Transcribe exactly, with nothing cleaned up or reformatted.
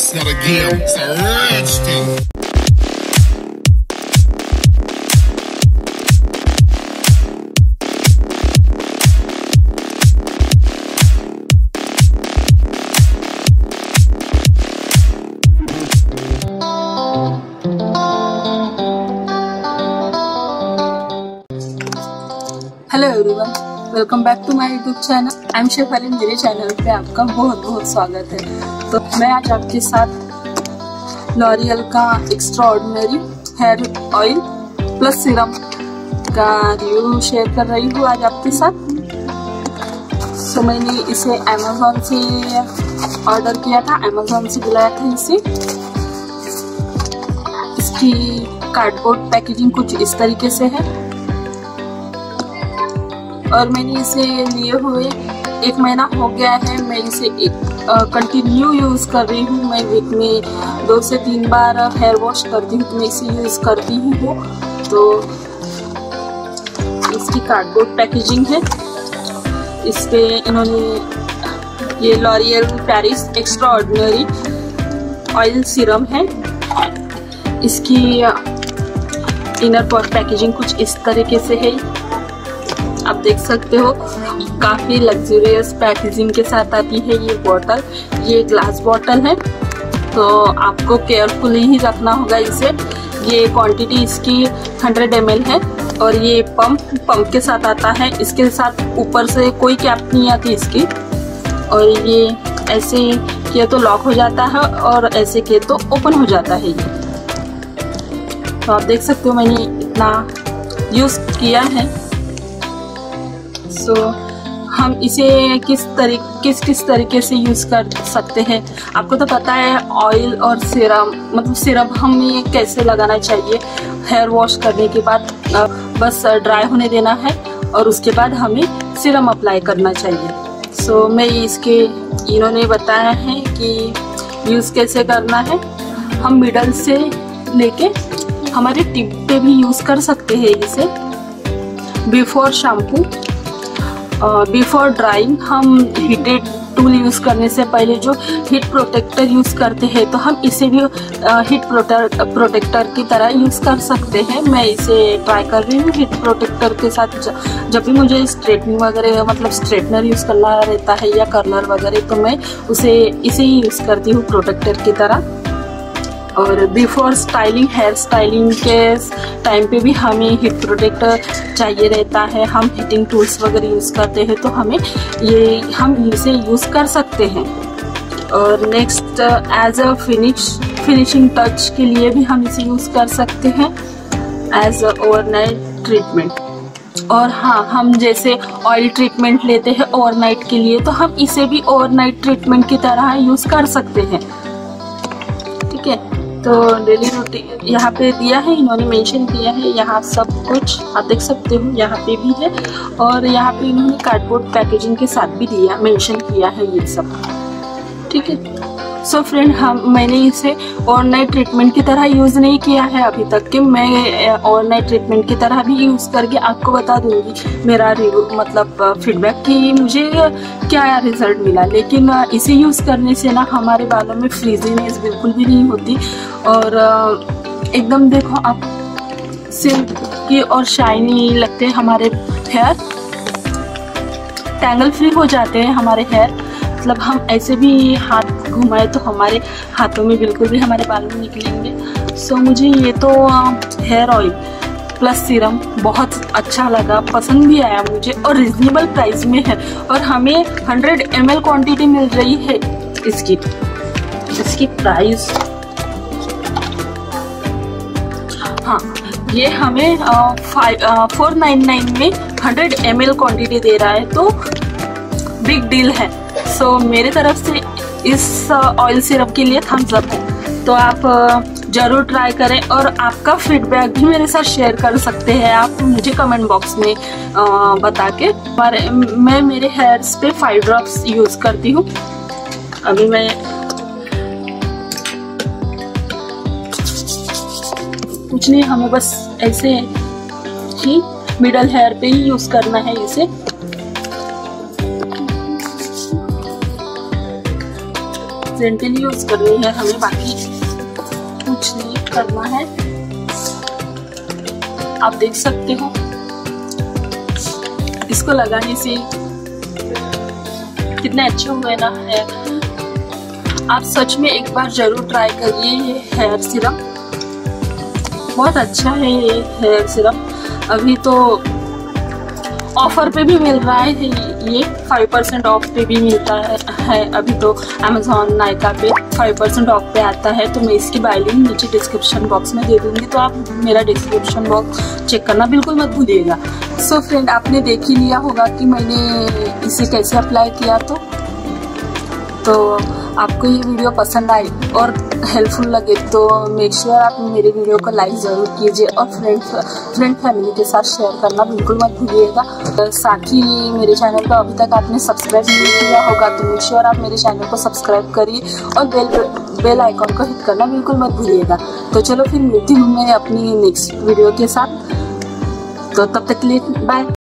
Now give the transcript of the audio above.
It's not a game, it's a rich thing. Hello everyone, welcome back to my YouTube channel. I am Shefali. मेरे channel पे आपका बहुत बहुत स्वागत है। तो मैं आज आपके साथ लॉरियल का extraordinary hair oil plus serum का रिव्यू शेयर कर रही हूँ आज आपके साथ। सो मैंने इसे अमेज़ॉन से ऑर्डर किया था, अमेज़ॉन से बुलाया था इसे। इसकी कार्डबोर्ड पैकेजिंग कुछ इस तरीके से है और मैंने इसे लिए हुए एक महीना हो गया है। मैं इसे कंटिन्यू यूज़ कर रही हूँ। मैं वीक में दो से तीन बार हेयर वॉश करती हूँ, तो मैं इसे यूज़ करती ही हूँ। तो इसकी कार्डबोर्ड पैकेजिंग है। इस पे इन्होंने ये L'Oreal Paris extraordinary oil serum है। इसकी इनर पैकेजिंग कुछ इस तरीके से है, आप देख सकते हो। काफी लग्जरियस पैकेजिंग के साथ आती है ये बोतल। ये ग्लास बोतल है, तो आपको केयरफुली ही रखना होगा इसे। ये क्वांटिटी इसकी हंड्रेड एम एल है और ये पंप पंप के साथ आता है। इसके साथ ऊपर से कोई कैप नहीं आती इसकी। और ये ऐसे किए तो लॉक हो जाता है और ऐसे किए तो ओपन हो जाता है ये। तो आप देख सकते हो मैंने इतना यूज किया है। सो so, हम इसे किस तरीके किस किस तरीके से यूज़ कर सकते हैं। आपको तो पता है ऑयल और सीरम, मतलब सीरम हमें कैसे लगाना चाहिए। हेयर वॉश करने के बाद बस ड्राई होने देना है और उसके बाद हमें सीरम अप्लाई करना चाहिए। सो so, मैं इसके इन्होंने बताया है कि यूज़ कैसे करना है। हम मिडल से लेके हमारे टिप पे भी यूज़ कर सकते हैं इसे। बिफोर शैम्पू, बिफोर ड्राइंग हम हीटेड टूल यूज़ करने से पहले जो हीट प्रोटेक्टर यूज़ करते हैं, तो हम इसे भी हीट प्रोटेक्टर की तरह यूज़ कर सकते हैं। मैं इसे ट्राई कर रही हूँ हीट प्रोटेक्टर के साथ। जब भी मुझे स्ट्रेटनिंग वगैरह मतलब स्ट्रेटनर यूज़ करना रहता है या कर्लर वगैरह, तो मैं उसे इसे ही यूज़ करती हूँ प्रोटेक्टर की तरह। और बिफोर स्टाइलिंग, हेयर स्टाइलिंग के टाइम पे भी हमें हीट प्रोटेक्टर चाहिए रहता है। हम हीटिंग टूल्स वगैरह यूज़ करते हैं, तो हमें ये हम इसे यूज़ कर सकते हैं। और next as a finish finishing touch के लिए भी हम इसे यूज़ कर सकते हैं एज अ ओवरनाइट ट्रीटमेंट। और हाँ, हम जैसे ऑयल ट्रीटमेंट लेते हैं ओवरनाइट के लिए, तो हम इसे भी ओवरनाइट ट्रीटमेंट की तरह यूज़ कर सकते हैं। ठीक है, तो डेली रूटीन यहाँ पे दिया है, इन्होंने मेंशन किया है यहाँ सब कुछ। आप देख सकते हो यहाँ पे भी है और यहाँ पे इन्होंने कार्डबोर्ड पैकेजिंग के साथ भी दिया मेंशन किया है ये सब। ठीक है, सो फ्रेंड, हम मैंने इसे ओवरनाइट ट्रीटमेंट की तरह यूज़ नहीं किया है अभी तक कि मैं ओवरनाइट ट्रीटमेंट की तरह भी यूज़ करके आपको बता दूंगी मेरा रिव्यू मतलब फीडबैक कि मुझे क्या रिजल्ट मिला। लेकिन इसे यूज़ करने से ना हमारे बालों में फ्रीजीनेस बिल्कुल भी नहीं होती और एकदम देखो आप सिल्की और शाइनी लगते हैं हमारे हेयर। टैंगल फ्री हो जाते हैं हमारे हेयर। मतलब हम ऐसे भी हाथ घुमाए तो हमारे हाथों में बिल्कुल भी हमारे बाल में निकलेंगे। सो मुझे ये तो हेयर ऑयल प्लस सीरम बहुत अच्छा लगा, पसंद भी आया मुझे और रिजनेबल प्राइस में है। और हमें हंड्रेड एम एल क्वान्टिटी मिल रही है इसकी। इसकी प्राइस, हाँ, ये हमें फाइव फोर नाइन नाइन में हंड्रेड एम एल क्वान्टिटी दे रहा है, तो बिग डील है। सो so, मेरे तरफ से इस ऑयल सिरप के लिए थम्स अप है। तो आप ज़रूर ट्राई करें और आपका फीडबैक भी मेरे साथ शेयर कर सकते हैं आप मुझे कमेंट बॉक्स में आ, बता के। पर मैं मेरे हेयर्स पे फाइव ड्रॉप्स यूज़ करती हूँ। अभी मैं कुछ नहीं, हमें बस ऐसे ही मिडल हेयर पे ही यूज़ करना है इसे। जेंटली यूज करनी है हमें, बाकी कुछ नहीं करना है। आप देख सकते हो इसको लगाने से कितने अच्छे हुए ना है। आप सच में एक बार जरूर ट्राई करिए ये हेयर सीरम, बहुत अच्छा है ये हेयर सीरम। अभी तो ऑफर पे भी मिल रहा है ये, फाइव परसेंट ऑफ पे भी मिलता है, है अभी तो अमेजोन नायका पे फाइव परसेंट ऑफ पे आता है। तो मैं इसकी बाय लिंक नीचे डिस्क्रिप्शन बॉक्स में दे दूंगी, तो आप मेरा डिस्क्रिप्शन बॉक्स चेक करना बिल्कुल मत भूलिएगा। सो फ्रेंड, आपने देख ही लिया होगा कि मैंने इसे कैसे अप्लाई किया। तो तो आपको ये वीडियो पसंद आई और हेल्पफुल लगे तो मेक श्योर आप मेरे वीडियो को लाइक ज़रूर कीजिए और फ्रेंड फ्रेंड फैमिली के साथ शेयर करना बिल्कुल मत भूलिएगा। साथ ही मेरे चैनल को अभी तक आपने सब्सक्राइब नहीं किया होगा तो मेक श्योर आप मेरे चैनल को सब्सक्राइब करिए और बेल बेल आइकॉन को हिट करना बिल्कुल मत भूलिएगा। तो चलो फिर मिलती हूँ मैं अपनी नेक्स्ट वीडियो के साथ, तो तब तक के लिए बाय।